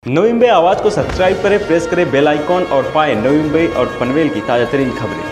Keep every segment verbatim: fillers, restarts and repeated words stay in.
नवी मुंबई आवाज़ को सब्सक्राइब करें, प्रेस करें बेल आइकॉन और पाएं नवी मुंबई और पनवेल की ताज़ा तरीन खबरें।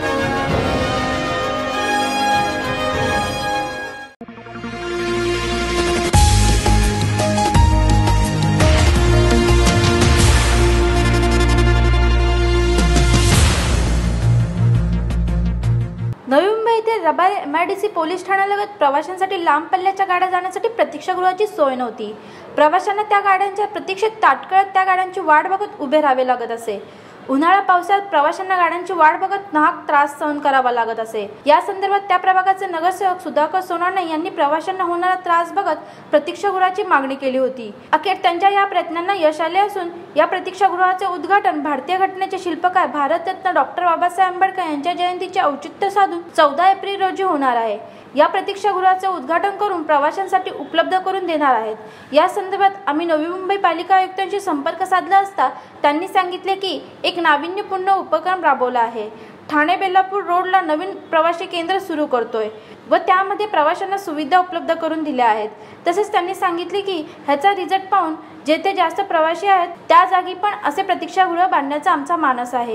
नवी मुंबई येथे Rabale M I D C police ठाण्यालगत प्रवाशांसाठी लांब पल्ल्याच्या गाड्या जाण्यासाठी प्रतीक्षागृहाची सोय नव्हती। प्रवाशांना त्या गाड्यांच्या प्रतीक्षेत ताटकळत त्या गाड्यांची वाट बघत उभे राहावे लागत असे। उन्हाळा पावसाळ्यात प्रवाशांना गाड्यांची वाट बघत नाहक त्रास सहन करावा लागत असे। या संदर्भात त्या प्रभागाचे नगरसेवक सुधाकर सोनाने यांनी प्रवाशांना होणारा त्रास बघत प्रतीक्षागृहाची मागणी केली होती। अखेर त्यांच्या या प्रयत्नांना यश आले असून या प्रतीक्षागृहाचे उद्घाटन भारतीय घटनेचे शिल्पकार भारतरत्न डॉक्टर बाबासाहेब आंबेडकर यांच्या जयंतीचे औचित्य साधून चौदा एप्रिल रोजी होणार आहे। या प्रतीक्षागृहाचे उद्घाटन करून प्रवाशांसाठी उपलब्ध करून देणार आहेत। या संदर्भात आम्ही नवी मुंबई पालिका आयुक्तांशी संपर्क साधला असता त्यांनी सांगितले की एक नाविन्यपूर्ण उपक्रम राबवला आहे। ठाणे बेलापूर रोडला नवीन प्रवासी केंद्र सुरू करतोय व त्यामध्ये प्रवाशांना सुविधा उपलब्ध करून दिल्या आहेत। तसेच त्यांनी सांगितले की ह्याचा रिझल्ट पाहून जेथे जास्त प्रवासी आहेत त्या जागी पण असे प्रतीक्षागृह बांधण्याचा आमचा मानस आहे।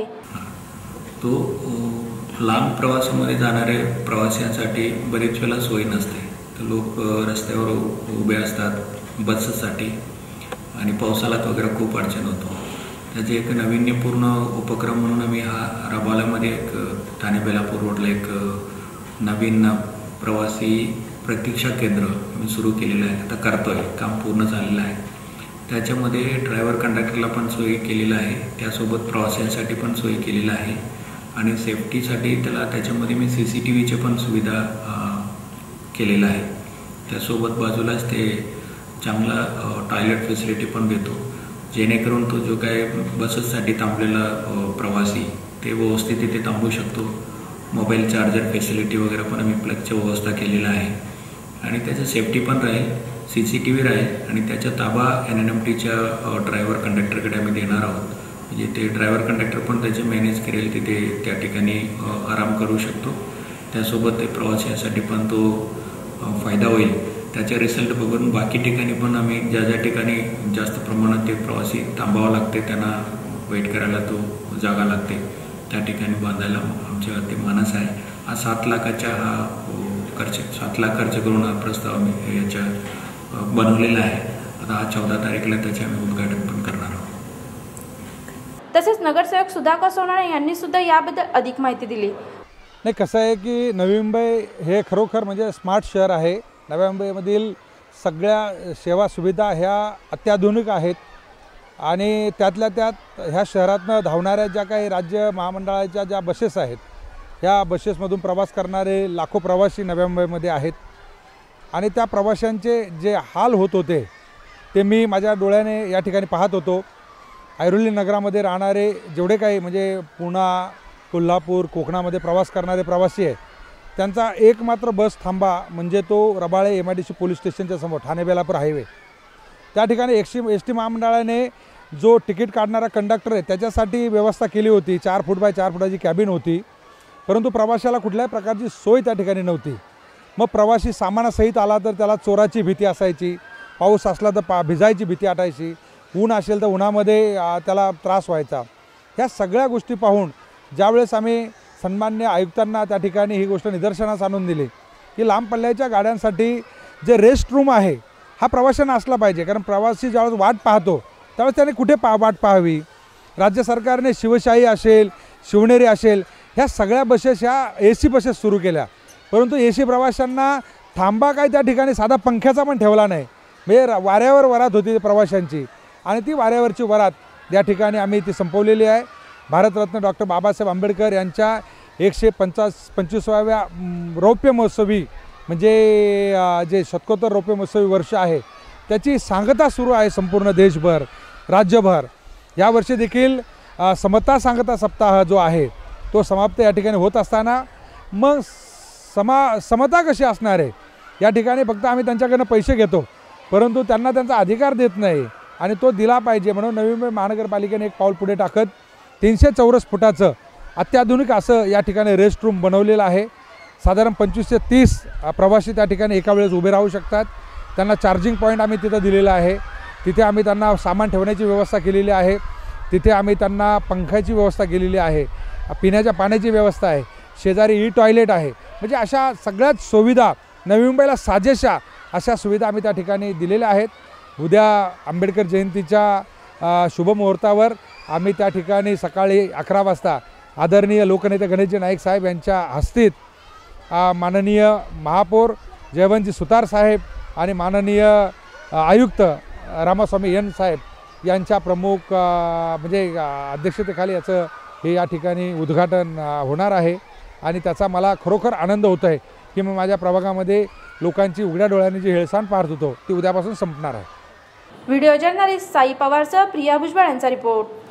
तो लांब प्रवासामध्ये जाणारे प्रवाशांसाठी बरेच वेळा सोय नसते, तर लोक रस्त्यावर उभे असतात बससाठी आणि पावसाळ्यात वगैरे खूप अडचण होतो। त्याचे एक नाविन्यपूर्ण उपक्रम म्हणून आम्ही हा रबाळ्यामध्ये एक ठाणे बेलापूर रोडला एक नवीन प्रवासी प्रतीक्षा केंद्र आम्ही सुरू केलेलं आहे, आता करतोय, काम पूर्ण झालेलं आहे। त्याच्यामध्ये ड्रायव्हर कंडक्टरला पण सोय केलेलं आहे, त्यासोबत प्रवाशांसाठी पण सोय केलेलं आहे आणि सेफ्टीसाठी त्याला त्याच्यामध्ये मी सी सी टी व्हीचे पण सुविधा केलेलं आहे। त्यासोबत बाजूलाच ते चांगला टॉयलेट फॅसिलिटी पण देतो, जेणेकरून तो जो काय बसेससाठी थांबलेला प्रवासी ते व्यवस्थित तिथे थांबू शकतो। मोबाईल चार्जर फॅसिलिटी वगैरे पण आम्ही प्लगची व्यवस्था केलेला आहे आणि त्याचं सेफ्टी पण राहील, सी सी टी व्ही राहील आणि त्याचा ताबा एन एन एम टीच्या ड्रायव्हर कंडक्टरकडे आम्ही देणार आहोत। म्हणजे ते ड्रायव्हर कंडक्टर पण त्याचे मॅनेज करेल, तिथे त्या ठिकाणी आराम करू शकतो। त्यासोबत ते प्रवाशांसाठी पण तो फायदा होईल। त्याचे रिझल्ट बघून बाकी ठिकाणी पण आम्ही ज्या ज्या ठिकाणी जास्त प्रमाणात ते प्रवासी थांबावं लागते, त्यांना वेट करायला तो जागा लागते, त्या ठिकाणी बांधायला आमच्यावरती मानस आहे। हा सात लाखाच्या हा खर्च सात लाख खर्च करून हा प्रस्ताव आम्ही याच्या बनवलेला आहे। आता हा चौदा तारीखला त्याचे आम्ही उद्घाटन पण करणार आहोत। तसेच नगरसेवक सुधाकर सोनाने यांनी सुद्धा याबद्दल अधिक माहिती दिली। नाही, कसं आहे की नवी मुंबई हे खरोखर म्हणजे स्मार्ट शहर आहे। नवी मुंबईमधील सगळ्या सेवा सुविधा ह्या अत्याधुनिक आहेत आणि त्यातल्या त्यात ह्या शहरातनं धावणाऱ्या ज्या काही राज्य महामंडळाच्या ज्या बसेस आहेत, ह्या बसेसमधून प्रवास करणारे लाखो प्रवासी नवी मुंबईमध्ये आहेत आणि त्या प्रवाशांचे जे हाल होत होते ते मी माझ्या डोळ्याने या ठिकाणी पाहत होतो। ऐरोली नगरामध्ये राहणारे जेवढे काही म्हणजे पुणा, कोल्हापूर, कोकणामध्ये प्रवास करणारे प्रवासी आहे, त्यांचा एकमात्र बस थांबा म्हणजे तो Rabale M I D C police स्टेशनच्या समोर ठाणे बेलापूर हायवे, त्या ठिकाणी एस एस टी महामंडळाने जो तिकीट काढणारा कंडक्टर आहे त्याच्यासाठी व्यवस्था केली होती। चार फूट बाय चार फुटाची कॅबिन होती, परंतु प्रवाशाला कुठल्याही प्रकारची सोय त्या ठिकाणी नव्हती। मग प्रवासी सामानासहित आला तर त्याला चोराची भीती असायची, पाऊस असला तर पा भिजायची भीती वाटायची, ऊन असेल तर उन्हामध्ये त्याला त्रास व्हायचा। ह्या सगळ्या गोष्टी पाहून ज्यावेळेस आम्ही सन्मान्य आयुक्तांना त्या ठिकाणी ही गोष्ट निदर्शनास आणून दिली की लांब पल्ल्याच्या गाड्यांसाठी जे रेस्ट रूम आहे हा प्रवाशांना असला पाहिजे, कारण प्रवासी ज्यावेळेस वाट पाहतो त्यावेळेस त्याने कुठे पा वाट पाहावी। राज्य सरकारने शिवशाही असेल, शिवनेरी असेल, ह्या सगळ्या बसेस ह्या ए सी बसेस सुरू केल्या, परंतु ए सी प्रवाशांना थांबा काय त्या ठिकाणी साधा पंख्याचा पण ठेवला नाही। म्हणजे वाऱ्यावर वरात होती प्रवाशांची आणि ती वाऱ्यावरची वरात या ठिकाणी आम्ही ती संपवलेली आहे। भारतरत्न डॉक्टर बाबासाहेब आंबेडकर यांच्या एकशे पंचास पंचवीसाव्या रौप्य महोत्सवी म्हणजे जे शतकोत्तर रौप्य महोत्सवी वर्ष आहे त्याची सांगता सुरू आहे संपूर्ण देशभर, राज्यभर। यावर्षी देखील समता सांगता सप्ताह जो आहे तो समाप्त या ठिकाणी होत असताना मग समा समता कशी असणार आहे, या ठिकाणी फक्त आम्ही त्यांच्याकडनं पैसे घेतो परंतु त्यांना त्यांचा अधिकार देत नाही आणि तो दिला पाहिजे। म्हणून नवी मुंबई महानगरपालिकेने एक पाऊल पुढे टाकत तीनशे चौरस फुटाचं अत्याधुनिक असं या ठिकाणी रेस्ट रूम बनवलेलं आहे। साधारण पंचवीस ते तीस प्रवासी त्या ठिकाणी एका वेळेस उभे राहू शकतात। त्यांना चार्जिंग पॉईंट आम्ही तिथं दिलेला आहे। तिथे आम्ही त्यांना सामान ठेवण्याची व्यवस्था केलेली आहे, तिथे आम्ही त्यांना पंख्याची व्यवस्था केलेली आहे, पिण्याच्या पाण्याची व्यवस्था आहे, शेजारी ई टॉयलेट आहे. म्हणजे अशा सगळ्याच सुविधा नवी मुंबईला साजेशा अशा सुविधा आम्ही त्या ठिकाणी दिलेल्या आहेत. उद्या आंबेडकर जयंतीच्या शुभमुहूर्तावर आम्ही त्या ठिकाणी सकाळी अकरा वाजता आदरणीय लोकनेते गणेशजी नाईक साहेब यांच्या हस्तीत माननीय महापौर जयवंतजी सुतार साहेब आणि माननीय आयुक्त रामास्वामी एन साहेब यांच्या प्रमुख म्हणजे अध्यक्षतेखाली याचं हे या ठिकाणी उद्घाटन होणार आहे. आणि त्याचा मला खरोखर आनंद होतो आहे की मी माझ्या प्रभागामध्ये लोकांची उघड्या डोळ्यांनी जी हेळसांड पाहत होतो ती उद्यापासून संपणार आहे. व्हिडिओ जर्नलिस्ट साई पवारसह प्रिया भुजबळ यांचा रिपोर्ट.